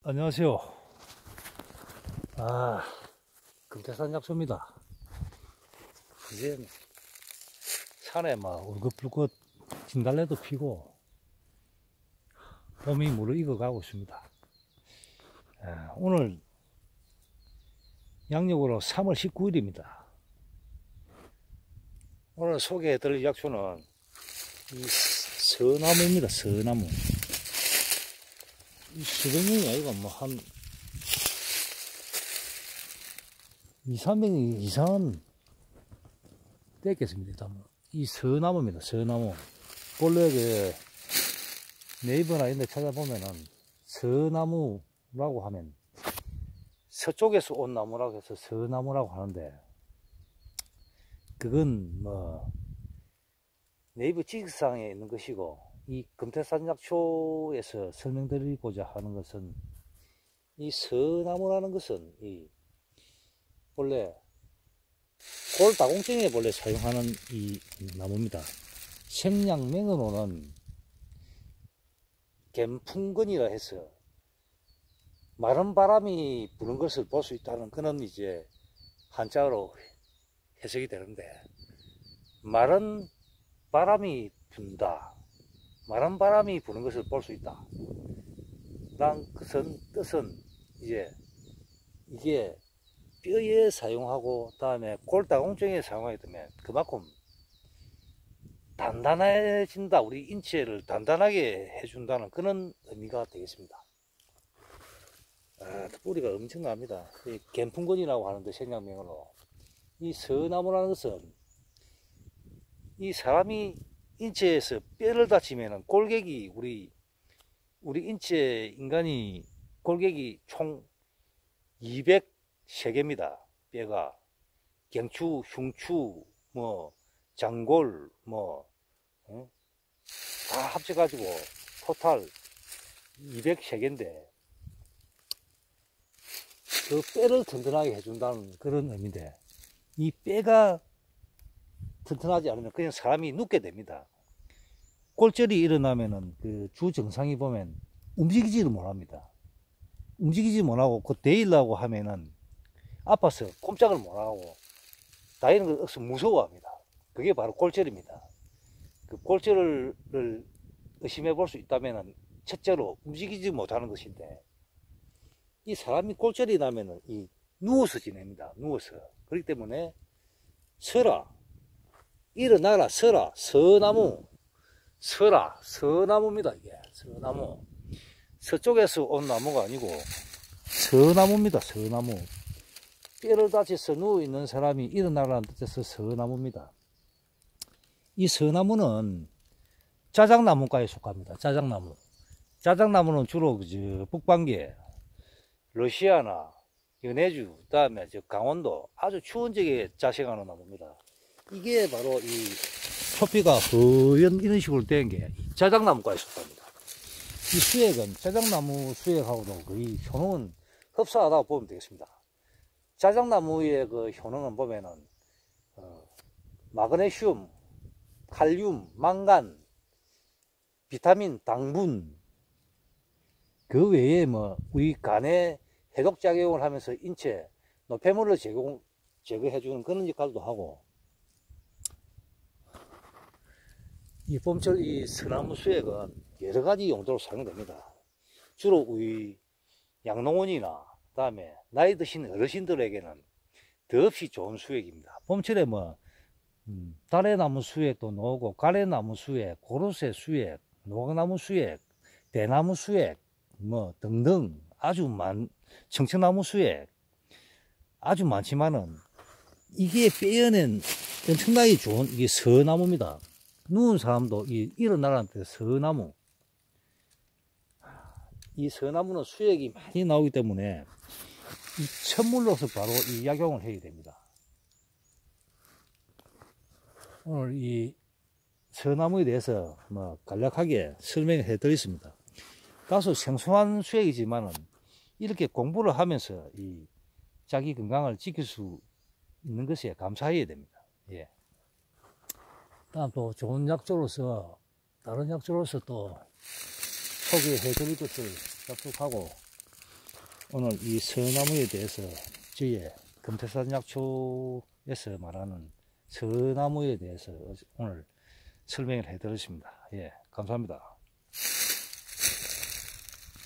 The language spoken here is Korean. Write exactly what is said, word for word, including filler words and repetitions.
안녕하세요. 아, 금태산 약초입니다. 이제 산에 막 울긋불긋 진달래도 피고 봄이 무르익어가고 있습니다. 아, 오늘 양력으로 삼월 십구일입니다. 오늘 소개해드릴 약초는 이 서나무입니다. 서나무. 이 수백년이 아니고 뭐 한 이삼 백 년 이상 됐겠습니다. 이 서나무입니다. 서나무. 본래 그 네이버나 이런 데 찾아보면은 서나무라고 하면 서쪽에서 온 나무라고 해서 서나무라고 하는데, 그건 뭐 네이버 지식상에 있는 것이고, 이 금태산 약초에서 설명드리고자 하는 것은, 이 서나무라는 것은 이 본래 골다공증에 본래 사용하는 이 나무입니다. 생략명으로는 갬풍근이라 해서 마른 바람이 부는 것을 볼 수 있다는 그런 이제 한자어로 해석이 되는데, 마른 바람이 분다, 마른 바람이 부는 것을 볼 수 있다 라는 뜻은, 뜻은 이제 이게 뼈에 사용하고 다음에 골다공증에 사용하게 되면 그만큼 단단해진다, 우리 인체를 단단하게 해준다는 그런 의미가 되겠습니다. 아, 뿌리가 엄청납니다. 이 갬풍근이라고 하는데, 생략명으로 이 서나무라는 것은 이 사람이 인체에서 뼈를 다치면은 골격이 우리 우리 인체 인간이 골격이 총 이백삼 개입니다. 뼈가 경추, 흉추, 뭐 장골, 뭐 어? 다 합쳐가지고 토탈 이백삼 개인데, 그 뼈를 튼튼하게 해준다는 그런 의미인데, 이 뼈가 튼튼하지 않으면 그냥 사람이 눕게 됩니다. 골절이 일어나면은 그 주 증상이 보면 움직이지를 못합니다. 움직이지 못하고 그 데이려고 하면은 아파서 꼼짝을 못하고 다니는 걸 억수 무서워합니다. 그게 바로 골절입니다. 그 골절을 의심해 볼 수 있다면은 첫째로 움직이지 못하는 것인데, 이 사람이 골절이 나면은 이 누워서 지냅니다. 누워서. 그렇기 때문에 서라, 일어나라, 서라, 서나무, 서라, 서나무입니다. 이게 서나무. 서쪽에서 온 나무가 아니고 서나무입니다. 서나무. 뼈를 다쳐서 누워있는 사람이 일어나라는 뜻에서 서나무입니다. 이 서나무는 자작나무과에 속합니다. 자작나무. 자작나무는 주로 그 북방계, 러시아나 연해주, 그 다음에 저 강원도 아주 추운 지역에 자생하는 나무입니다. 이게 바로 이 표피가 허연 이런 식으로 된 게 자작나무과에 속합니다. 이 수액은 자작나무 수액하고도 거의 효능은 흡사하다고 보면 되겠습니다. 자작나무의 그 효능은 보면은 어, 마그네슘, 칼륨, 망간, 비타민, 당분, 그 외에 뭐 우리 간에 해독작용을 하면서 인체 노폐물을 제공, 제거해주는 그런 역할도 하고, 이 봄철 이 서나무 수액은 여러 가지 용도로 사용됩니다. 주로 우리 양농원이나 그다음에 나이 드신 어르신들에게는 더없이 좋은 수액입니다. 봄철에 뭐 음, 다래나무 수액도 나오고, 가래나무 수액, 고로쇠 수액, 노각나무 수액, 대나무 수액, 뭐 등등 아주 많, 청청나무 수액 아주 많지만은, 이게 뼈에는 엄청나게 좋은 이게 서나무입니다. 누운 사람도 이 일어나라는 뜻 서나무. 이 서나무는 수액이 많이 나오기 때문에 이 천물로서 바로 이 약용을 해야 됩니다. 오늘 이 서나무에 대해서 뭐 간략하게 설명해 드렸습니다. 다소 생소한 수액이지만은 이렇게 공부를 하면서 이 자기 건강을 지킬 수 있는 것에 감사해야 됩니다. 예. 다음 또 좋은 약초로서, 다른 약초로서 또 소개해 드릴 것을 약속하고, 오늘 이 서나무에 대해서 저희의 금태산 약초에서 말하는 서나무에 대해서 오늘 설명을 해 드렸습니다. 예, 감사합니다.